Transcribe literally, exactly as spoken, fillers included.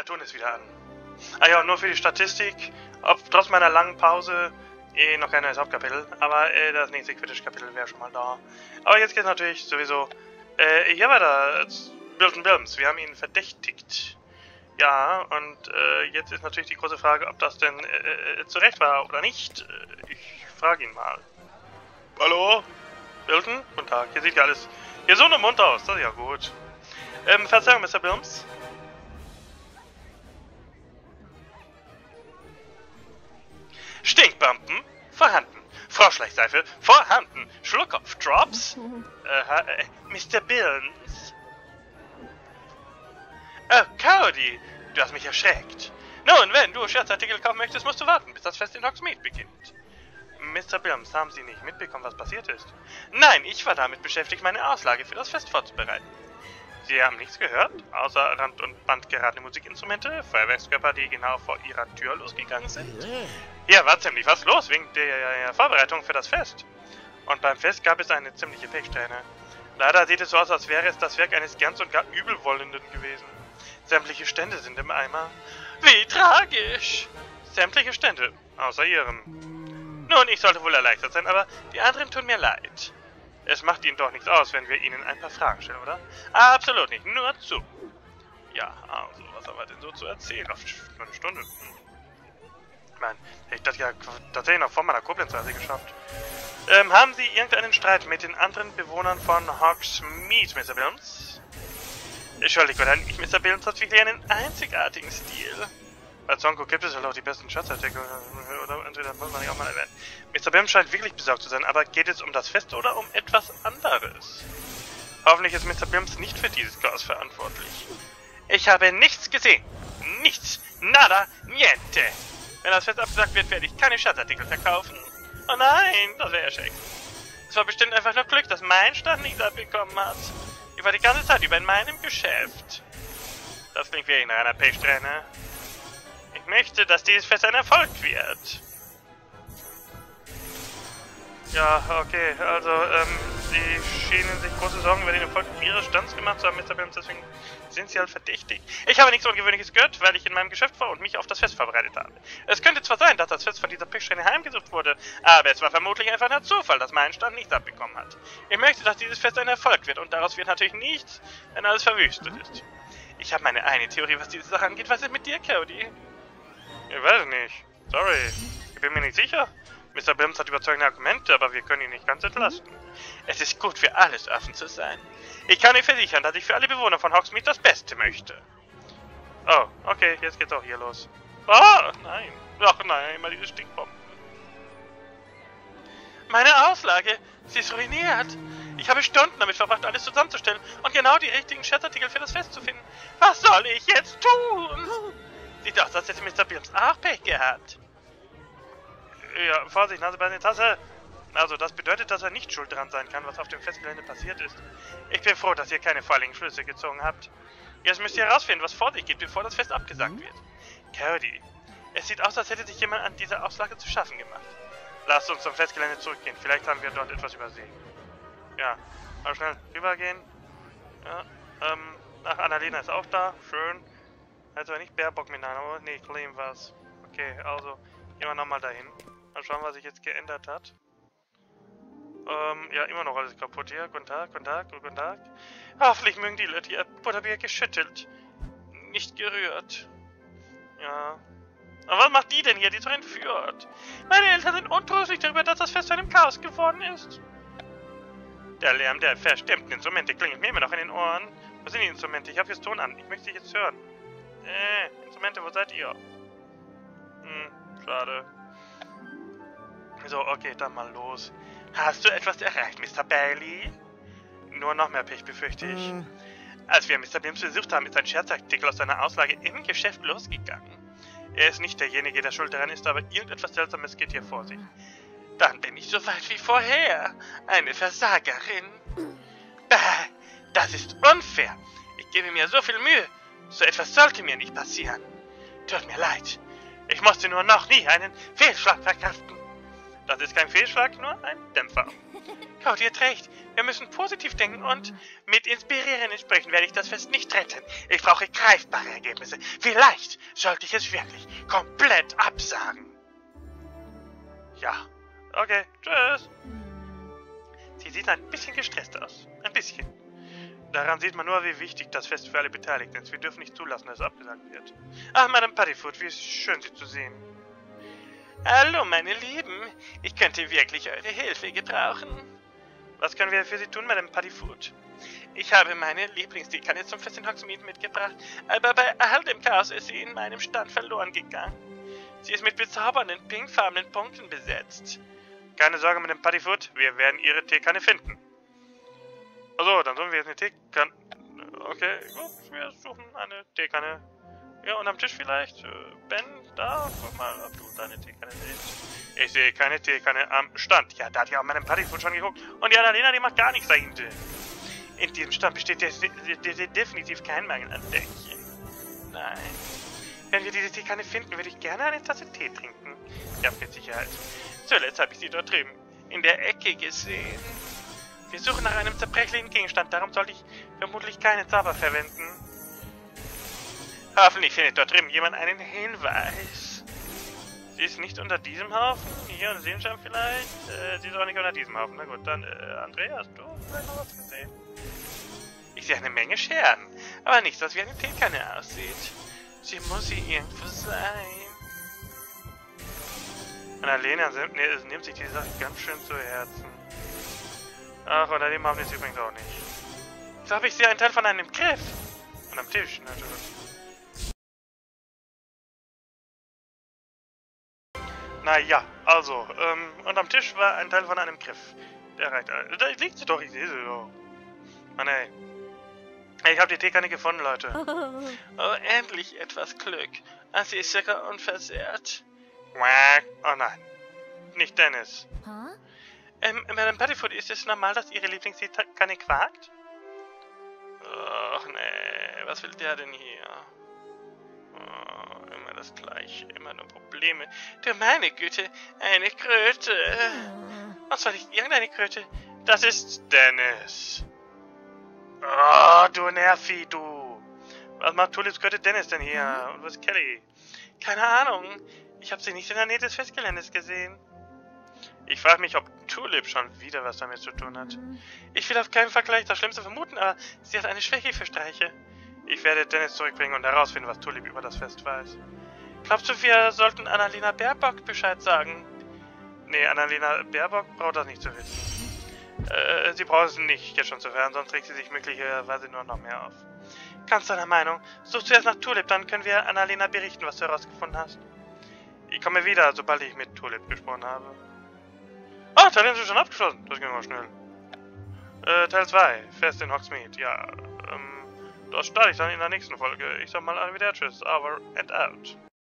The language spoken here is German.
tun es wieder an. Ah ja, und nur für die Statistik, ob trotz meiner langen Pause eh noch kein neues Hauptkapitel, aber äh, das nächste Quidditch-Kapitel wäre schon mal da. Aber jetzt geht es natürlich sowieso, äh, hier war da Milton Wilms, wir haben ihn verdächtigt. Ja, und äh, jetzt ist natürlich die große Frage, ob das denn äh, zu Recht war oder nicht. Äh, ich frage ihn mal. Hallo? Milton? Guten Tag, hier sieht ja alles gesund und munter aus, das ist ja gut. Ähm, Verzeihung, Mister Wilms. Stinkbomben? Vorhanden. Froschleichseife? Vorhanden. Schluckkopf-Drops? Äh, äh, Mister Wilms? Oh, Cody, du hast mich erschreckt. Nun, wenn du Scherzartikel kaufen möchtest, musst du warten, bis das Fest in Hogsmeade beginnt. Mister Wilms, haben Sie nicht mitbekommen, was passiert ist? Nein, ich war damit beschäftigt, meine Auslage für das Fest vorzubereiten. Sie haben nichts gehört, außer Rand- und Band geratene Musikinstrumente, Feuerwerkskörper, die genau vor Ihrer Tür losgegangen sind? Ja, war ziemlich was los wegen der Vorbereitung für das Fest. Und beim Fest gab es eine ziemliche Pechsträhne. Leider sieht es so aus, als wäre es das Werk eines ganz und gar Übelwollenden gewesen. Sämtliche Stände sind im Eimer. Wie tragisch! Sämtliche Stände, außer Ihrem. Nun, ich sollte wohl erleichtert sein, aber die anderen tun mir leid. Es macht Ihnen doch nichts aus, wenn wir Ihnen ein paar Fragen stellen, oder? Absolut nicht, nur zu. Ja, also, was haben wir denn so zu erzählen? Auf eine Stunde. Hm. Ich meine, ich das ja tatsächlich noch vor meiner Koblenz-Reise geschafft. Ähm, haben Sie irgendeinen Streit mit den anderen Bewohnern von Hogsmeade, Mister Wilms? Entschuldigung, ich, Mister Wilms hat wirklich einen einzigartigen Stil. Bei Zonko gibt es halt auch die besten Schatzartikel, oder entweder muss man nicht auch mal erwähnen. Mister Wilms scheint wirklich besorgt zu sein, aber geht es um das Fest oder um etwas anderes? Hoffentlich ist Mister Wilms nicht für dieses Chaos verantwortlich. Ich habe nichts gesehen. Nichts. Nada. Niente. Wenn das Fest abgesagt wird, werde ich keine Schatzartikel verkaufen. Oh nein, das wäre erschreckend. Es war bestimmt einfach nur Glück, dass mein Stand nichts abbekommen hat. Ich war die ganze Zeit über in meinem Geschäft. Das klingt wie nach einer Pechsträhne. Ich möchte, dass dieses Fest ein Erfolg wird. Ja, okay, also, ähm, Sie schienen sich große Sorgen über den Erfolg Ihres Stands gemacht zu haben, Mister Wilms, deswegen sind Sie halt verdächtig. Ich habe nichts Ungewöhnliches gehört, weil ich in meinem Geschäft war und mich auf das Fest vorbereitet habe. Es könnte zwar sein, dass das Fest von dieser Pechsträhne heimgesucht wurde, aber es war vermutlich einfach nur Zufall, dass mein Stand nichts abbekommen hat. Ich möchte, dass dieses Fest ein Erfolg wird und daraus wird natürlich nichts, wenn alles verwüstet ist. Ich habe meine eine Theorie, was diese Sache angeht. Was ist mit dir, Cody? Ich weiß nicht. Sorry. Ich bin mir nicht sicher. Mister Wilms hat überzeugende Argumente, aber wir können ihn nicht ganz entlasten. Es ist gut, für alles offen zu sein. Ich kann euch versichern, dass ich für alle Bewohner von Hogsmeade das Beste möchte. Oh, okay, jetzt geht's auch hier los. Oh, nein. Ach nein, immer diese Stinkbomben. Meine Auslage, sie ist ruiniert. Ich habe Stunden damit verbracht, alles zusammenzustellen und genau die richtigen Scherzartikel für das Fest zu finden. Was soll ich jetzt tun? Sieht aus, als hätte Mister Wilms auch Pech gehabt. Ja, Vorsicht, Nase bei der Tasse. Also, das bedeutet, dass er nicht schuld daran sein kann, was auf dem Festgelände passiert ist. Ich bin froh, dass ihr keine vorliegenden Schlüsse gezogen habt. Jetzt müsst ihr herausfinden, was vor sich geht, bevor das Fest abgesagt wird. Cody, es sieht aus, als hätte sich jemand an dieser Auslage zu schaffen gemacht. Lasst uns zum Festgelände zurückgehen, vielleicht haben wir dort etwas übersehen. Ja, mal schnell rübergehen. Ja, ähm, ach, Annalena ist auch da, schön. Also nicht Baerbock miteinander, aber nee, Clem war's. Okay, also, gehen wir nochmal dahin. Mal schauen, was sich jetzt geändert hat. Ähm, ja, immer noch alles kaputt hier. Guten Tag, guten Tag, guten Tag. Hoffentlich mögen die Leute ihr Butterbier geschüttelt. Nicht gerührt. Ja. Aber was macht die denn hier, die so entführt? Meine Eltern sind untröstlich darüber, dass das Fest zu einem Chaos geworden ist. Der Lärm der verstimmten Instrumente klingelt mir immer noch in den Ohren. Wo sind die Instrumente? Ich habe jetzt Ton an. Ich möchte dich jetzt hören. Äh, Instrumente, wo seid ihr? Hm, schade. So, okay, dann mal los. Hast du etwas erreicht, Mister Bailey? Nur noch mehr Pech, befürchte ich. Mm. Als wir Mister Wilms besucht haben, ist ein Scherzartikel aus seiner Auslage im Geschäft losgegangen. Er ist nicht derjenige, der schuld daran ist, aber irgendetwas Seltsames geht hier vor sich. Dann bin ich so weit wie vorher. Eine Versagerin. Bah, das ist unfair. Ich gebe mir so viel Mühe. So etwas sollte mir nicht passieren. Tut mir leid. Ich musste nur noch nie einen Fehlschlag verkraften. Das ist kein Fehlschlag, nur ein Dämpfer. Cody hat recht. Wir müssen positiv denken und mit Inspirierenden sprechen werde ich das Fest nicht retten. Ich brauche greifbare Ergebnisse. Vielleicht sollte ich es wirklich komplett absagen. Ja. Okay, tschüss. Sie sieht ein bisschen gestresst aus. Ein bisschen. Daran sieht man nur, wie wichtig das Fest für alle Beteiligten ist. Wir dürfen nicht zulassen, dass es abgesagt wird. Ach, Madame Puddifoot, wie schön, Sie zu sehen. Hallo, meine Lieben. Ich könnte wirklich eure Hilfe gebrauchen. Was können wir für Sie tun, Madame Puddifoot? Ich habe meine Lieblingsdekanne zum Fest in Hogsmeade mitgebracht, aber bei all dem Chaos ist sie in meinem Stand verloren gegangen. Sie ist mit bezaubernden, pinkfarbenen Punkten besetzt. Keine Sorge, Madame Puddifoot, wir werden Ihre Teekanne finden. Also, dann suchen wir jetzt eine Teekanne. Okay, gut, wir suchen eine Teekanne. Ja, und am Tisch vielleicht? Ben, da, guck mal, ob du deine Teekanne siehst. Ich sehe keine Teekanne am Stand. Ja, da hat ja auch Madame Puddifoot schon geguckt. Und die Annalena, die macht gar nichts dahinter. In diesem Stand besteht de de de definitiv kein Mangel an Deckchen. Nein. Wenn wir diese Teekanne finden, würde ich gerne eine Tasse Tee trinken. Ja, mit Sicherheit. Zuletzt habe ich sie dort drüben in der Ecke gesehen. Wir suchen nach einem zerbrechlichen Gegenstand, darum sollte ich vermutlich keine Zauber verwenden. Hoffentlich findet dort drüben jemand einen Hinweis. Sie ist nicht unter diesem Haufen? Hier unter dem Schirm vielleicht? Äh, sie ist auch nicht unter diesem Haufen. Na gut, dann, äh, Andreas, du vielleicht noch was gesehen? Ich sehe eine Menge Scherben, aber nichts, was wie eine Teekanne aussieht. Sie muss hier irgendwo sein. Annalena ne, nimmt sich die Sache ganz schön zu Herzen. Ach, unter dem Haufen ist übrigens auch nicht. Jetzt habe ich sie einen Teil von einem Griff. Und am Tisch, natürlich. Naja, also, ähm, und am Tisch war ein Teil von einem Griff. Der reicht. Äh, da liegt sie doch, ich sehe sie doch. Mann, ey. Ich habe die Teekanne gefunden, Leute. Oh, endlich etwas Glück. Sie ist sogar unversehrt. Oh nein. Nicht Dennis. Huh? Ähm, Madame Puddifoot, ist es normal, dass Ihre Lieblingsteekanne quakt? Ach nee, was will der denn hier? Oh, immer das Gleiche, immer nur Probleme. Du meine Güte, eine Kröte. Was soll ich, irgendeine Kröte? Das ist Dennis. Oh, du Nervi, du. Was macht Tulips Kröte Dennis denn hier? Und was ist Kelly? Keine Ahnung. Ich habe sie nicht in der Nähe des Festgeländes gesehen. Ich frage mich, ob Tulip schon wieder was damit zu tun hat. Ich will auf keinen Fall gleich das Schlimmste vermuten, aber sie hat eine Schwäche für Streiche. Ich werde Dennis zurückbringen und herausfinden, was Tulip über das Fest weiß. Glaubst du, wir sollten Annalena Baerbock Bescheid sagen? Nee, Annalena Baerbock braucht das nicht zu wissen. Äh, sie braucht es nicht jetzt schon zu hören, sonst regt sie sich möglicherweise nur noch mehr auf. Ganz deiner Meinung. Such zuerst nach Tulip, dann können wir Annalena berichten, was du herausgefunden hast. Ich komme wieder, sobald ich mit Tulip gesprochen habe. Ah, Teil eins ist schon abgeschlossen. Das ging mal schnell. Äh, Teil zwei. Fest in Hogsmeade. Ja, ähm, dort starte ich dann in der nächsten Folge. Ich sag mal alle wieder Tschüss, over and out.